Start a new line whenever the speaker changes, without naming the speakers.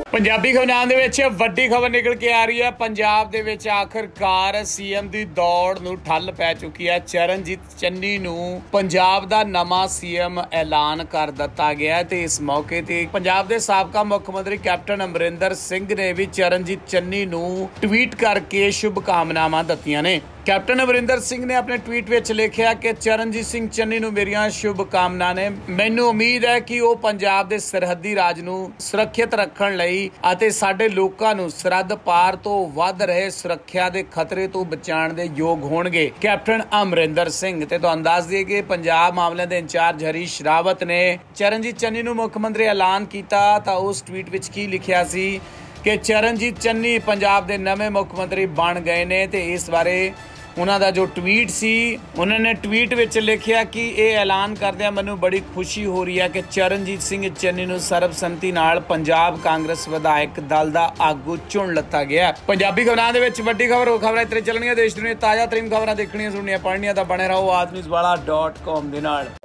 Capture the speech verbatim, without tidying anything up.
पंजाबी खबरां दे विच वड्डी खबर निकल के आ रही है। पंजाब दे विच आखिरकार सीएम दी दौड़ नूं ठल पै चुकी है। चरणजीत चन्नी नूं पंजाब दा नवां सीएम ऐलान कर दिता गया है। इस मौके ते पंजाब दे साबका मुख मंत्री कैप्टन अमरिंदर सिंह ने भी चरणजीत चन्नी नूं ट्वीट करके शुभकामनावां दित्तियां ने। कैप्टन अमरिंदर सिंह ने अपने ट्वीट विच लिखिया कि चरणजीत सिंह चन्नी नूं मेरियां शुभकामनावां ने। मैनूं उम्मीद है कि वो पंजाब दे सरहदी राज नूं सुरक्षित रखण लई ਅਤੇ ਸਾਡੇ ਲੋਕਾਂ ਨੂੰ ਸਰਹੱਦ ਪਾਰ ਤੋਂ ਵੱਧ ਰਹੇ ਸੁਰੱਖਿਆ ਦੇ ਖਤਰੇ ਤੋਂ ਬਚਾਉਣ ਦੇ ਯੋਗ ਹੋਣਗੇ। ਕੈਪਟਨ ਅਮਰਿੰਦਰ ਸਿੰਘ ਤੇ ਤੁਹਾਨੂੰ ਦੱਸ ਦਈਏ ਕਿ ਪੰਜਾਬ ਮਾਮਲਿਆਂ ਦੇ ਇੰਚਾਰਜ ਹਰੀਸ਼ ਰਾਵਤ ਨੇ ਚਰਨਜੀਤ ਚੰਨੀ ਨੂੰ ਮੁੱਖ ਮੰਤਰੀ ਐਲਾਨ ਕੀਤਾ ਤਾਂ ਉਸ ਟਵੀਟ ਵਿੱਚ ਕੀ ਲਿਖਿਆ ਸੀ ਕਿ ਚਰਨਜੀਤ ਚੰਨੀ ਪੰਜਾਬ ਦੇ ਨਵੇਂ ਮੁੱਖ ਮੰਤਰੀ ਬਣ ਗਏ ਨੇ। ਤੇ ਇਸ ਬਾਰੇ ਉਹਨਾਂ ਦਾ ਜੋ ਟਵੀਟ ਸੀ ਉਹਨਾਂ ਨੇ ਟਵੀਟ ਵਿੱਚ ਲਿਖਿਆ ਕਿ ਇਹ ਐਲਾਨ ਕਰਦਿਆਂ ਮੈਨੂੰ ਬੜੀ ਖੁਸ਼ੀ ਹੋ ਰਹੀ ਹੈ ਕਿ ਚਰਨਜੀਤ ਸਿੰਘ ਚੰਨੀ ਨੂੰ ਸਰਬਸੰਮਤੀ ਨਾਲ ਪੰਜਾਬ ਕਾਂਗਰਸ ਵਿਧਾਇਕ ਦਲ ਦਾ ਆਗੂ ਚੁਣ ਲਿੱਤਾ ਗਿਆ। ਪੰਜਾਬੀ ਖਬਰਾਂ ਦੇ ਵਿੱਚ ਵੱਡੀ ਖਬਰ ਹੋ ਖਬਰਾਂ ਇੱਥੇ ਚੱਲਣੀਆਂ। ਦੇਸ਼ ਦੁਨੀਆ ਤਾਜ਼ਾ ਤਰੀਨ ਖਬਰਾਂ ਦੇਖਣੀਆਂ ਸੁਣਨੀਆਂ ਪੜ੍ਹਨੀਆਂ ਤਾਂ ਬਣੇ ਰਹੋ ਆਦਮੀਜ਼ਵਾਲਾ ਡਾਟ ਕਾਮ ਦੇ ਨਾਲ।